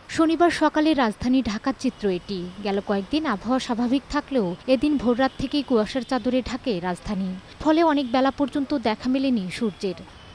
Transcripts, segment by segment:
শনিবার সকালে রাজধানী ঢাকার চিত্র এটি। গেল কয়েকদিন আবহাওয়া স্বাভাবিক থাকলেও এদিন ভোররাত থেকেই কুয়াশার চাদরে ঢাকে রাজধানী। ফলে অনেক বেলা পর্যন্ত দেখা মেলেনি সূর্যের।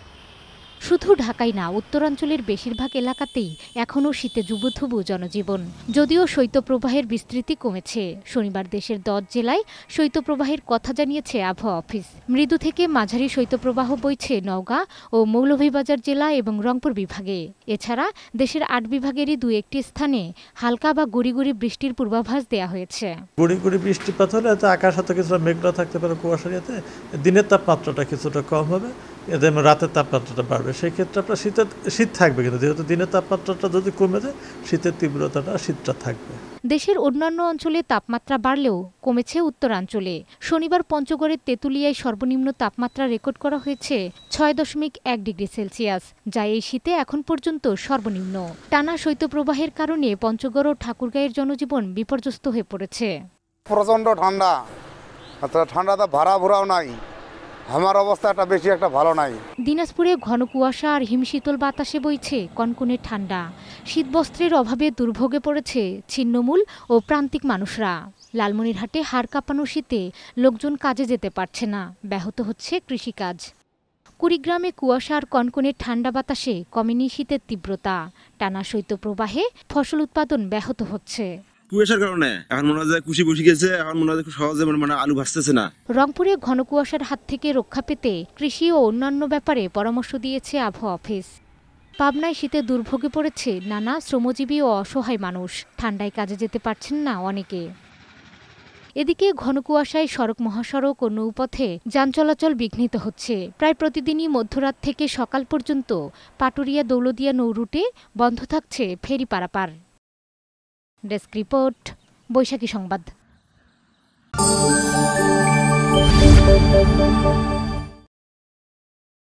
শুধু ঢাকাই না, উত্তরাঞ্চলের বেশিরভাগ এলাকাতেই এখনও শীতে জুবুথুবু জনজীবন। যদিও শৈত্যপ্রবাহের বিস্তৃতি কমেছে। শনিবার দেশের ১০ জেলায় শৈত্যপ্রবাহের কথা জানিয়েছে আবহাওয়া অফিস। মৃদু থেকে মাঝারি শৈত্যপ্রবাহ বইছে নওগাঁ ও মৌলভীবাজার জেলা এবং রংপুর বিভাগে। এছাড়া দেশের ৮ বিভাগেরই ২-১টি স্থানে হালকা বা গুড়ি গুড়ি বৃষ্টির পূর্বাভাস দেওয়া হয়েছে। গুড়ি গুড়ি বৃষ্টিপাত হলে আকাশ হয়তো কিছুটা মেঘলা থাকতে পারে কুয়াশার ইয়েতে, দিনের তাপমাত্রাটা কিছুটা কম হবে, এতে রাতের তাপমাত্রাটা বাড়বে। সেই ক্ষেত্রে আপনার শীত থাকবে, কিন্তু যেহেতু দিনের তাপমাত্রাটা যদি কমে যায় শীতের তীব্রতাটা শীতটা থাকবে। দেশের অন্যান্য অঞ্চলে তাপমাত্রা বাড়লেও কমেছে উত্তরাঞ্চলে। শনিবার পঞ্চগড়ের তেঁতুলিয়ায় সর্বনিম্ন তাপমাত্রা রেকর্ড করা হয়েছে ৬.১ ডিগ্রি সেলসিয়াস, যা এই শীতে এখন পর্যন্ত সর্বনিম্ন। টানা শৈত্যপ্রবাহের কারণে পঞ্চগড় ও ঠাকুরগাঁয়ের জনজীবন বিপর্যস্ত হয়ে পড়েছে। প্রচণ্ড ঠান্ডা, ঠান্ডাতে ভাড়া ভরাও নাই, আমার অবস্থাটা বেশি একটা ভালো নাই। দিনাজপুরে ঘন কুয়াশা আর হিমশীতল বাতাসে বইছে কনকনে ঠান্ডা। শীতবস্ত্রের অভাবে দুর্ভোগে পড়েছে ছিন্নমূল ও প্রান্তিক মানুষরা। লালমনিরহাটে হাড় কাঁপানো শীতে লোকজন কাজে যেতে পারছে না, ব্যাহত হচ্ছে কৃষিকাজ। কুড়িগ্রামে কুয়াশা আর কনকনে ঠান্ডা বাতাসে কমেনি শীতের তীব্রতা। টানা শৈত্যপ্রবাহে ফসল উৎপাদন ব্যাহত হচ্ছে। কুয়াশার কারণে এখন মনে হয় কুশি বসে গেছে, এখন মনে হয় খুব সহজে আলু ভাসতেছে না। রংপুরে ঘন কুয়াশার হাত থেকে রক্ষা পেতে কৃষি ও অন্যান্য ব্যাপারে পরামর্শ দিয়েছে আবহাওয়া অফিস। পাবনায় শীতে দুর্ভোগে পড়েছে নানা শ্রমজীবী ও অসহায় মানুষ। ঠান্ডায় কাজে যেতে পারছেন না অনেকে। এদিকে ঘন কুয়াশায় সড়ক, মহাসড়ক ও নৌপথে যান চলাচল বিঘ্নিত হচ্ছে। প্রায় প্রতিদিনই মধ্যরাত থেকে সকাল পর্যন্ত পাটুরিয়া দৌলদিয়া নৌ রুটে বন্ধ থাকছে ফেরি পারাপার। ডেস্ক রিপোর্ট, বৈশাখী সংবাদ।